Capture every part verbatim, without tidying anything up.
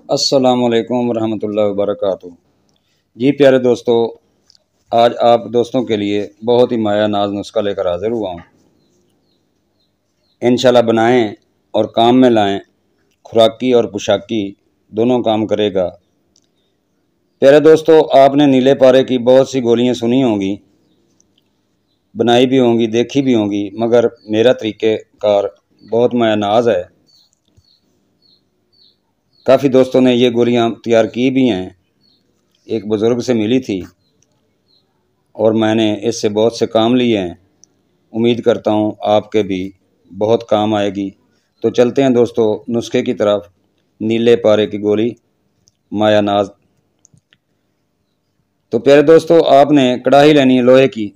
अस्सलामुअलैकुम वरहमतुल्लाहि वबरकातुहू। जी प्यारे दोस्तों, आज आप दोस्तों के लिए बहुत ही माया नाज नुस्खा लेकर हाजिर हुआ हूँ। इंशाल्लाह बनाएं और काम में लाएं, खुराकी और पोशाकी दोनों काम करेगा। प्यारे दोस्तों, आपने नीले पारे की बहुत सी गोलियाँ सुनी होंगी, बनाई भी होंगी, देखी भी होंगी, मगर मेरा तरीक़ेकार बहुत माया नाज है। काफ़ी दोस्तों ने ये गोलियां तैयार की भी हैं, एक बुज़ुर्ग से मिली थी और मैंने इससे बहुत से काम लिए हैं। उम्मीद करता हूँ आपके भी बहुत काम आएगी। तो चलते हैं दोस्तों नुस्खे की तरफ। नीले पारे की गोली माया नाज। तो प्यारे दोस्तों, आपने कढ़ाई लेनी है लोहे की।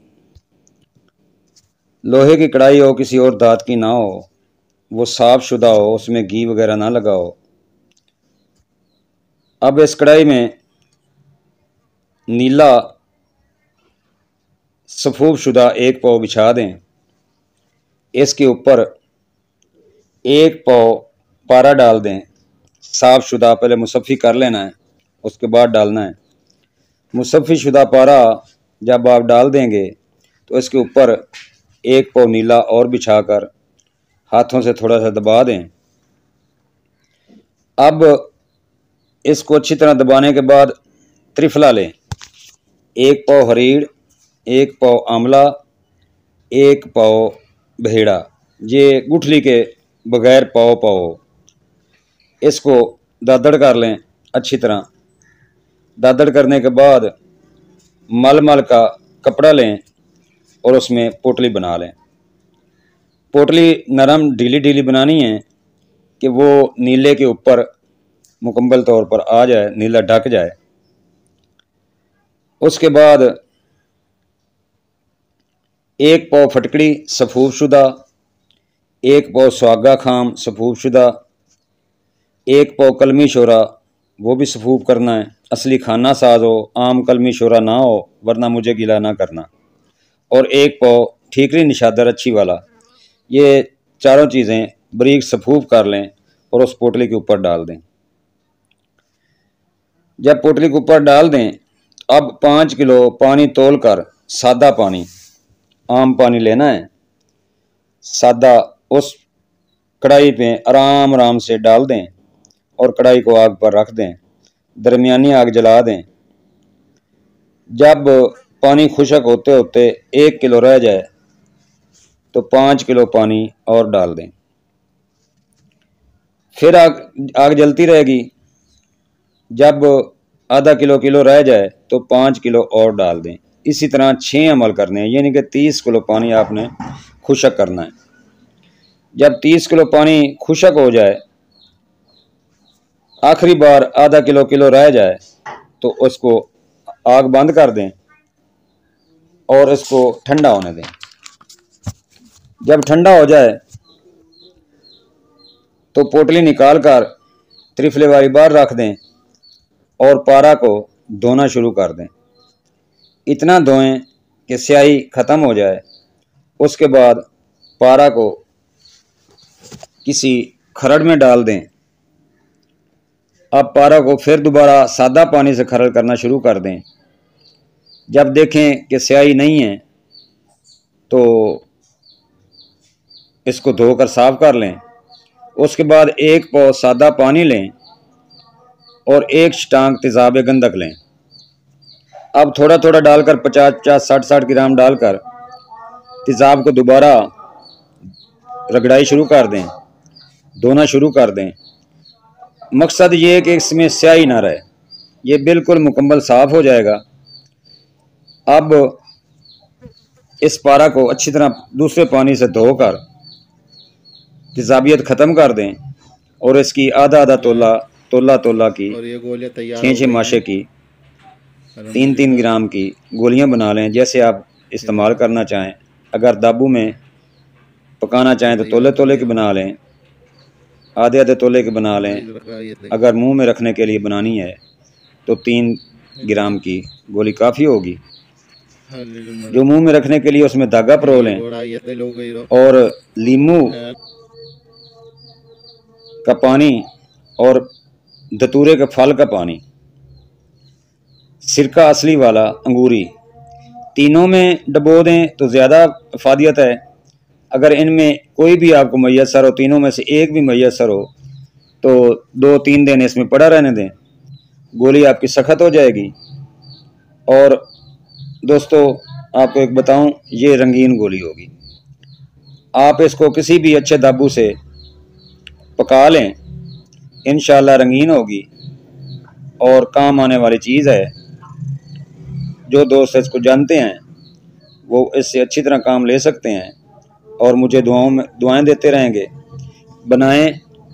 लोहे की कढ़ाई हो, किसी और धात की ना हो, वो साफ शुदा हो, उसमें घी वगैरह ना लगा हो। अब इस कढ़ाई में नीला सफूफ शुदा एक पाव बिछा दें। इसके ऊपर एक पाव पारा डाल दें, साफ शुदा। पहले मुसफ़ी कर लेना है, उसके बाद डालना है। मुसफ़ी शुदा पारा जब आप डाल देंगे तो इसके ऊपर एक पाव नीला और बिछाकर हाथों से थोड़ा सा दबा दें। अब इसको अच्छी तरह दबाने के बाद त्रिफला लें। एक पाव हरीड़, एक पाव आंवला, एक पाव भेड़ा, ये गुठली के बगैर पाव पाव। इसको दादड़ कर लें अच्छी तरह। दादड़ करने के बाद मल मल का कपड़ा लें और उसमें पोटली बना लें। पोटली नरम ढीली ढीली बनानी है कि वो नीले के ऊपर मुकम्मल तौर पर आ जाए, नीला ढक जाए। उसके बाद एक पाव फटकड़ी सफूफ शुदा, एक पाव सुहागा खाम सफूफ शुदा, एक पाव कलमी शोरा, वो भी सफूफ करना है। असली खाना साज हो, आम कलमी शोरा ना हो, वरना मुझे गिला ना करना। और एक पाव ठीकरी निशादर अच्छी वाला। ये चारों चीज़ें बारीक सफूफ कर लें और उस पोटली के ऊपर डाल दें। जब पोटली के ऊपर डाल दें, अब पाँच किलो पानी तोल कर, सादा पानी, आम पानी लेना है, सादा, उस कढ़ाई पे आराम आराम से डाल दें और कढ़ाई को आग पर रख दें। दरमियानी आग जला दें। जब पानी खुशक होते होते एक किलो रह जाए तो पाँच किलो पानी और डाल दें। फिर आग आग जलती रहेगी। जब आधा किलो किलो रह जाए तो पाँच किलो और डाल दें। इसी तरह छः अमल करने हैं, यानी कि तीस किलो पानी आपने खुशक करना है। जब तीस किलो पानी खुशक हो जाए, आखिरी बार आधा किलो किलो रह जाए तो उसको आग बंद कर दें और इसको ठंडा होने दें। जब ठंडा हो जाए तो पोटली निकाल कर त्रिफले वाली बाहर रख दें और पारा को धोना शुरू कर दें। इतना धोएं कि स्याही ख़त्म हो जाए। उसके बाद पारा को किसी खरड़ में डाल दें। अब पारा को फिर दोबारा सादा पानी से खरड़ करना शुरू कर दें। जब देखें कि स्याही नहीं है तो इसको धोकर साफ कर लें। उसके बाद एक पाव सादा पानी लें और एक छटांग तेज़ाब गंधक लें। अब थोड़ा थोड़ा डालकर पचास पचास साठ साठ ग्राम डालकर तेज़ाब को दोबारा रगड़ाई शुरू कर दें, धोना शुरू कर दें। मकसद ये है कि इसमें स्याही ना रहे, ये बिल्कुल मुकम्मल साफ़ हो जाएगा। अब इस पारा को अच्छी तरह दूसरे पानी से धोकर तेज़ाबियत ख़त्म कर दें और इसकी आधा आधा तोला तोला तोला की, छः छः माशे की, तीन तीन ग्राम की गोलियां बना लें, जैसे आप इस्तेमाल करना चाहें। अगर दाबू में पकाना चाहें तो तोले तोले की बना लें, आधे आधे तोले की बना लें। अगर मुंह में रखने के लिए बनानी है तो तीन ग्राम की गोली काफ़ी होगी। जो मुंह में रखने के लिए उसमें धागा परो लें और लीमू का पानी और धतूरे के फल का पानी, सिरका असली वाला अंगूरी, तीनों में डबो दें तो ज़्यादा अफादियत है। अगर इनमें कोई भी आपको मैसर हो, तीनों में से एक भी मैसर हो, तो दो तीन दिन इसमें पड़ा रहने दें, गोली आपकी सख्त हो जाएगी। और दोस्तों आपको एक बताऊं, ये रंगीन गोली होगी। आप इसको किसी भी अच्छे दाबू से पका लें, इंशाल्लाह रंगीन होगी और काम आने वाली चीज़ है। जो दोस्त इसको जानते हैं वो इससे अच्छी तरह काम ले सकते हैं और मुझे दुआओं में दुआएं देते रहेंगे। बनाएं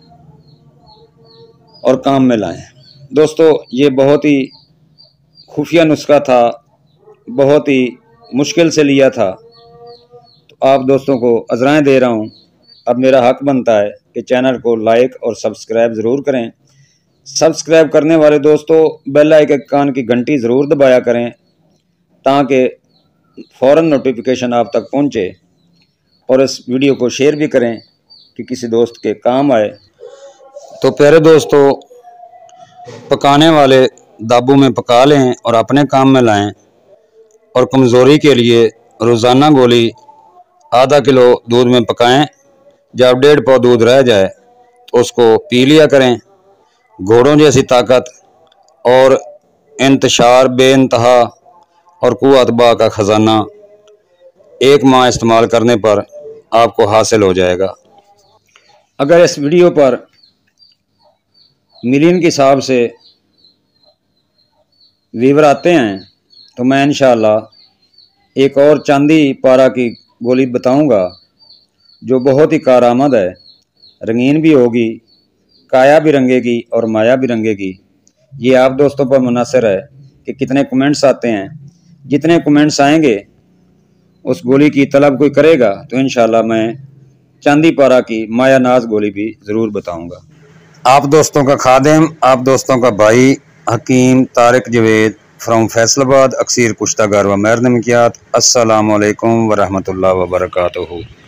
और काम में लाएं। दोस्तों ये बहुत ही खुफिया नुस्खा था, बहुत ही मुश्किल से लिया था, तो आप दोस्तों को अज़राएं दे रहा हूँ। अब मेरा हक बनता है कि चैनल को लाइक और सब्सक्राइब ज़रूर करें। सब्सक्राइब करने वाले दोस्तों बेल आइकन की घंटी ज़रूर दबाया करें ताकि फ़ौरन नोटिफिकेशन आप तक पहुँचे, और इस वीडियो को शेयर भी करें कि किसी दोस्त के काम आए। तो प्यारे दोस्तों, पकाने वाले दाबू में पका लें और अपने काम में लाएं। और कमज़ोरी के लिए रोज़ाना गोली आधा किलो दूध में पकाएं। जब डेढ़ पाव दूध रह जाए तो उसको पी लिया करें। घोड़ों जैसी ताकत और इंतशार बेइंतहा और कुव्वत बा का ख़जाना एक माह इस्तेमाल करने पर आपको हासिल हो जाएगा। अगर इस वीडियो पर मिलियन के हिसाब से व्यूअर आते हैं तो मैं इंशाअल्लाह एक और चांदी पारा की गोली बताऊंगा जो बहुत ही कारआमद है। रंगीन भी होगी, काया भी रंगेगी और माया भी रंगेगी। ये आप दोस्तों पर मुनहसर है कि कितने कमेंट्स आते हैं। जितने कमेंट्स आएंगे उस गोली की तलब कोई करेगा तो इंशाअल्लाह मैं चांदी पारा की माया नाज गोली भी ज़रूर बताऊंगा। आप दोस्तों का खादिम, आप दोस्तों का भाई हकीम तारिक जवेद फ्रॉम फैसलाबाद, अक्सीर कुश्ता गारवा महर नमकियात। अस्सलामु अलैकुम व रहमतुल्लाहि व बरकातुहू।